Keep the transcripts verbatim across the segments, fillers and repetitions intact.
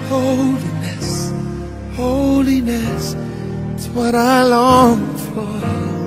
Holiness, holiness, it's what I long for.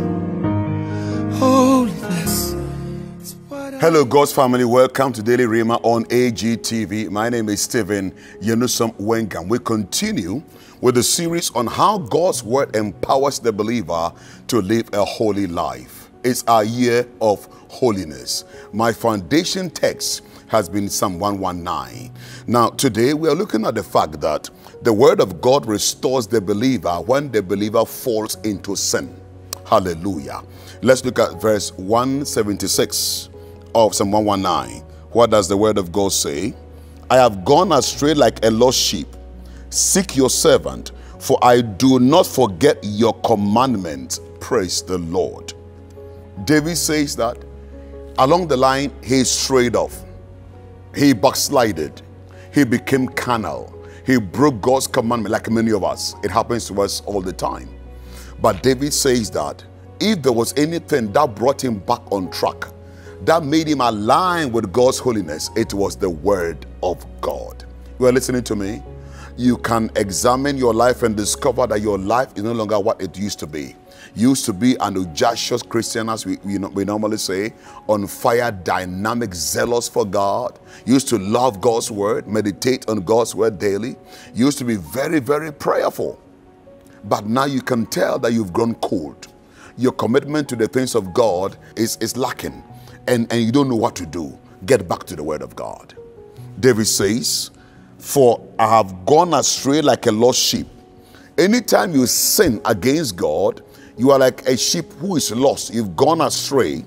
Holiness, it's what I... Hello, God's family. Welcome to Daily Rhema on A G T V. My name is Stephen Yenusum Wengam. We continue with the series on how God's word empowers the believer to live a holy life. It's our year of holiness. My foundation text has been Psalm one nineteen. Now, today we are looking at the fact that the word of God restores the believer when the believer falls into sin. Hallelujah. Let's look at verse one seventy-six of Psalm one nineteen. What does the word of God say? I have gone astray like a lost sheep. Seek your servant, for I do not forget your commandments. Praise the Lord. David says that along the line he strayed off. He backslided. He became carnal. He broke God's commandment like many of us. It happens to us all the time. But David says that if there was anything that brought him back on track, that made him align with God's holiness, it was the word of God. You are listening to me? You can examine your life and discover that your life is no longer what it used to be. Used to be an audacious Christian, as we, we, we normally say, on fire, dynamic, zealous for God. Used to love God's word, meditate on God's word daily. Used to be very, very prayerful. But now you can tell that you've grown cold. Your commitment to the things of God is, is lacking, and, and you don't know what to do. Get back to the word of God. David says, for I have gone astray like a lost sheep. Anytime you sin against God, you are like a sheep who is lost. You've gone astray.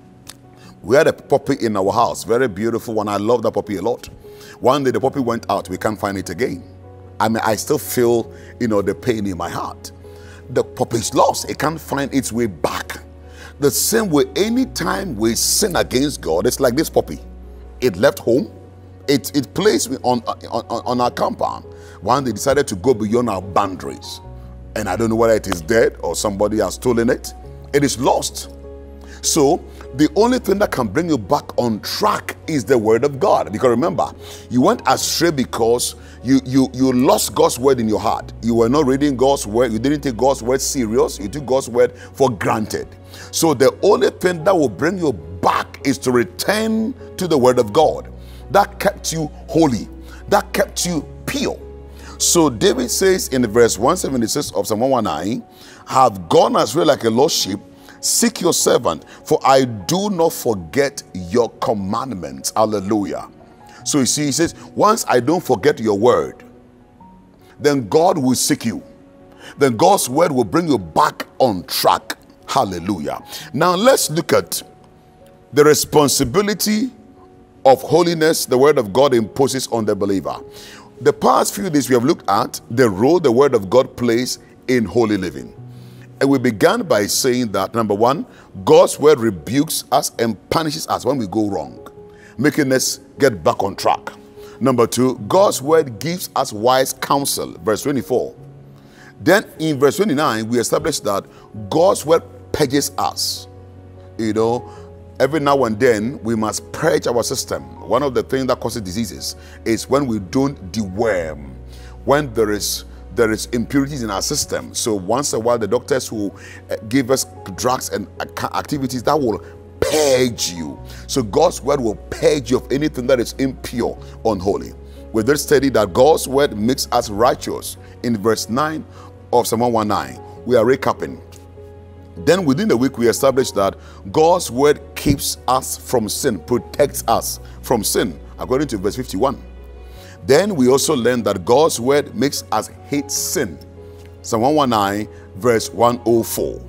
We had a puppy in our house, very beautiful one. I love that puppy a lot. One day the puppy went out. We can't find it again. I mean, I still feel, you know, the pain in my heart. The puppy is lost. It can't find its way back. The same way, anytime we sin against God, it's like this puppy. It left home. It, it placed me on, on, on our compound. One day decided to go beyond our boundaries. And I don't know whether it is dead or somebody has stolen it. It is lost. So the only thing that can bring you back on track is the word of God. Because remember, you went astray because you, you, you lost God's word in your heart. You were not reading God's word. You didn't take God's word serious. You took God's word for granted. So the only thing that will bring you back is to return to the word of God. That kept you holy. That kept you pure. So David says in verse one seventy-six of Psalm one nineteen, have gone astray like a lost sheep. Seek your servant, for I do not forget your commandments. Hallelujah. So you see, he says, once I don't forget your word, then God will seek you. Then God's word will bring you back on track. Hallelujah. Now let's look at the responsibility of holiness the word of God imposes on the believer. The past few days we have looked at the role the word of God plays in holy living. And we began by saying that, number one, God's word rebukes us and punishes us when we go wrong, making us get back on track. Number two, God's word gives us wise counsel, verse twenty-four. Then in verse twenty-nine, we established that God's word purges us. You know, every now and then, we must purge our system. One of the things that causes diseases is when we don't deworm, when there is there is impurities in our system. So once in a while, the doctors will give us drugs and activities that will purge you. So God's word will purge you of anything that is impure, unholy. We did study that God's word makes us righteous. In verse nine of Psalm one nineteen, we are recapping. Then within the week, we established that God's word keeps us from sin, protects us from sin, according to verse fifty-one. Then we also learned that God's word makes us hate sin. Psalm one nineteen, verse one oh four.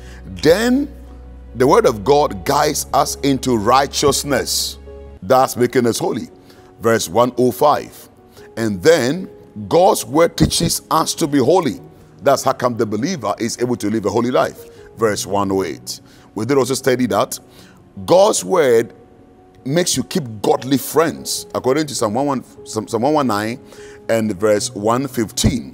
Then the word of God guides us into righteousness. That's making us holy. Verse one oh five. And then God's word teaches us to be holy. That's how come the believer is able to live a holy life. Verse one oh eight. We did also study that God's word makes you keep godly friends, according to Psalm one nineteen and verse one fifteen.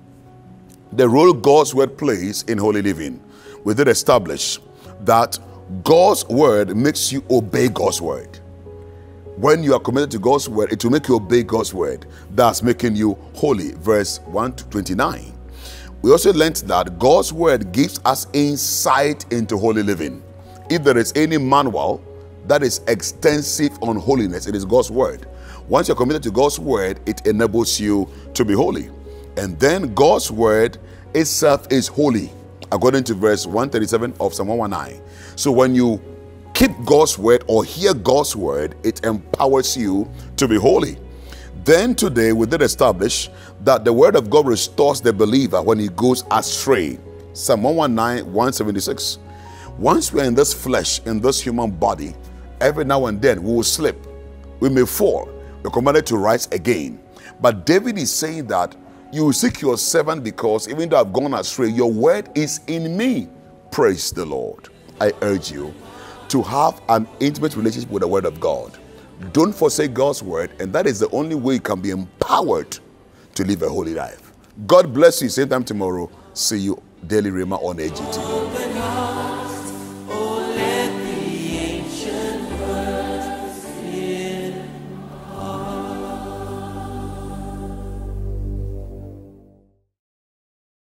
The role God's word plays in holy living. We did establish that God's word makes you obey God's word. When you are committed to God's word, it will make you obey God's word. That's making you holy. Verse one to twenty-nine. We also learned that God's word gives us insight into holy living. If there is any manual that is extensive on holiness, it is God's word. Once you're committed to God's word, it enables you to be holy. And then God's word itself is holy, according to verse one thirty-seven of Psalm one nineteen. So when you keep God's word or hear God's word, it empowers you to be holy. Then today we did establish that the word of God restores the believer when he goes astray. Psalm one nineteen, one seventy-six. Once we are in this flesh, in this human body, every now and then we will slip. We may fall. We're commanded to rise again. But David is saying that you will seek your servant because even though I've gone astray, your word is in me. Praise the Lord. I urge you to have an intimate relationship with the word of God. Don't forsake God's word, and that is the only way you can be empowered to live a holy life. God bless you. Same time tomorrow. See you Daily Rhema on A G T.